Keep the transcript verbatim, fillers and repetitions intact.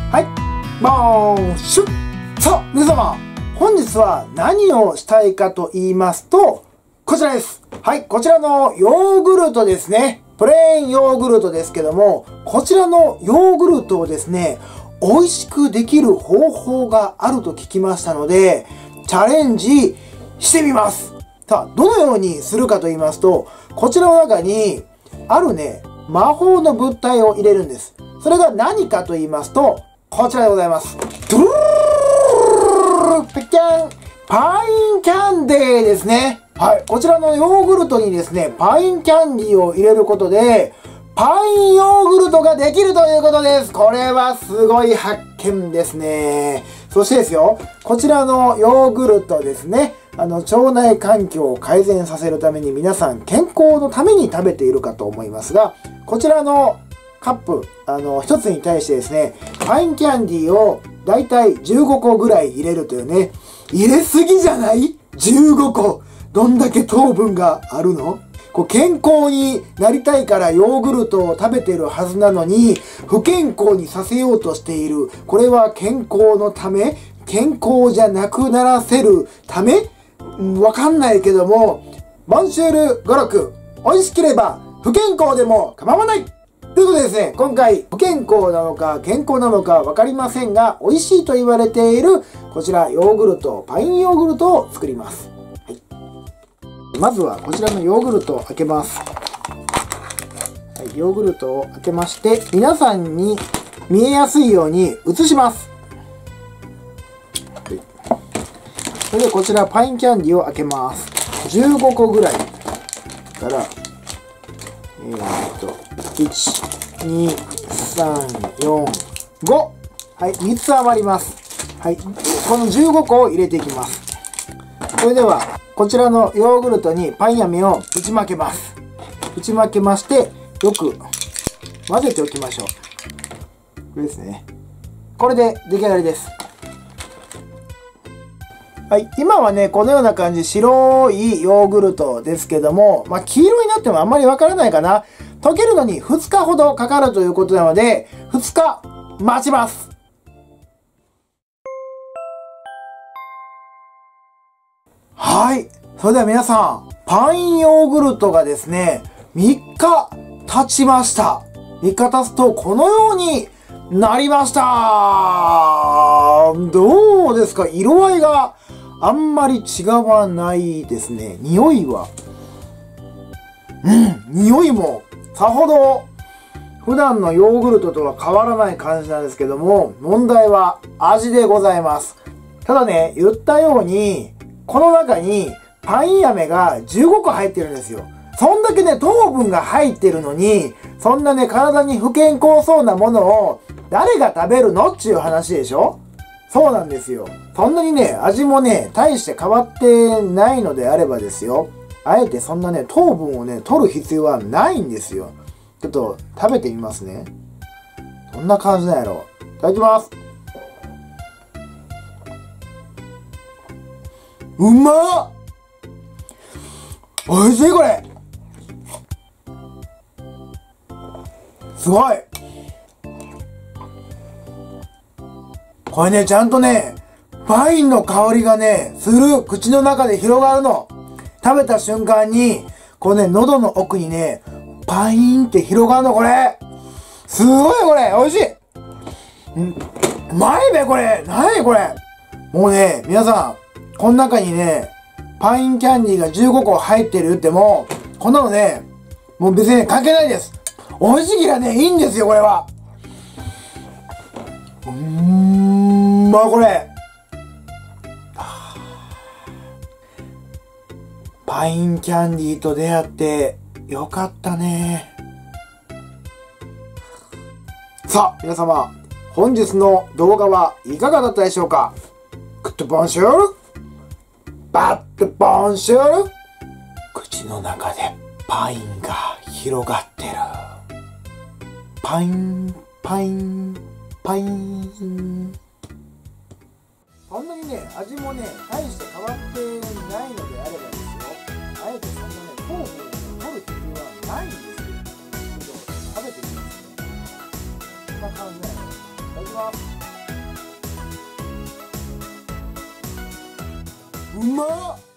はい、もうシュッ。さあ皆様、本日は何をしたいかと言いますと、こちらです。はい、こちらのヨーグルトですね。プレーンヨーグルトですけども、こちらのヨーグルトをですね、美味しくできる方法があると聞きましたので、チャレンジしてみます。さあ、どのようにするかと言いますと、こちらの中に、あるね、魔法の物体を入れるんです。それが何かと言いますと、こちらでございます。ドゥルルルルペキャンパインキャンデーですね。はい。こちらのヨーグルトにですね、パインキャンディーを入れることで、パインヨーグルトができるということです。これはすごい発見ですね。そしてですよ、こちらのヨーグルトですね、あの、腸内環境を改善させるために皆さん健康のために食べているかと思いますが、こちらのカップ、あの、一つに対してですね、パインキャンディーをだいたいじゅうごこぐらい入れるというね、入れすぎじゃない ?じゅうごこ。どんだけ糖分があるの？こう健康になりたいからヨーグルトを食べているはずなのに、不健康にさせようとしている。これは健康のため？健康じゃなくならせるため？わかんないけども、ボンシュール語録。美味しければ不健康でも構わない。ということでですね、今回不健康なのか健康なのかわかりませんが、美味しいと言われているこちらヨーグルト、パインヨーグルトを作ります。はい、まずはこちらのヨーグルトを開けます。はい、ヨーグルトを開けまして、皆さんに見えやすいように移します。はい、それでこちらパインキャンディーを開けます。じゅうごこぐらいから、えーっと、いち、に、さん、よん、ご。はい、みっつ余ります。はい、このじゅうごこを入れていきます。それでは、こちらのヨーグルトにパイン飴を打ちまけます。打ちまけまして、よく混ぜておきましょう。これですね。これで出来上がりです。はい。今はね、このような感じ、白いヨーグルトですけども、まあ、黄色になってもあんまりわからないかな。溶けるのにふつかほどかかるということなので、ふつか待ちます。はい。それでは皆さん、パインヨーグルトがですね、みっか経ちました。みっか経つとこのようになりました。どうですか？色合いがあんまり違わないですね。匂いは。うん、匂いもさほど普段のヨーグルトとは変わらない感じなんですけども、問題は味でございます。ただね、言ったように、この中にパイン飴がじゅうごこ入ってるんですよ。そんだけね、糖分が入ってるのに、そんなね、体に不健康そうなものを誰が食べるのっていう話でしょ？そうなんですよ。そんなにね、味もね、大して変わってないのであればですよ。あえてそんなね、糖分をね、取る必要はないんですよ。ちょっと食べてみますね。どんな感じなんやろう。いただきます。うまっ！おいしいこれ！すごい！これね、ちゃんとね、パインの香りがね、する、口の中で広がるの。食べた瞬間に、こうね、喉の奥にね、パインって広がるの、これ。すごいこれ、美味しい。ん、うまいべ、これ。なにこれ。もうね、皆さん、この中にね、パインキャンディーがじゅうごこ入ってるっても、こんなのね、もう別に、ね、関係ないです。美味しいきらね、いいんですよ、これは。うーん、まあこれ。パインキャンディーと出会ってよかったね。さあ、皆様、本日の動画はいかがだったでしょうか？グッドボンシュール、バッドボンシュール。口の中でパインが広がってる。パイン、パイン、パイン。そんなにね、味もね、大して変わってないのであればですよ、あえてそんなね、糖分を取る必要はないんですよ。けど、食べてみますね。こんな感じだよ。いただきます。 うまっ。